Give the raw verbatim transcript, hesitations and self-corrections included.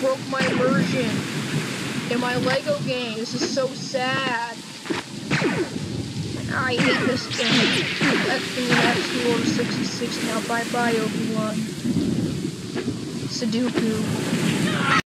broke my immersion in my Lego game. This is so sad. I hate this game. That's been an X Order sixty-six now. Bye bye, Obi-Wan. Sudoku.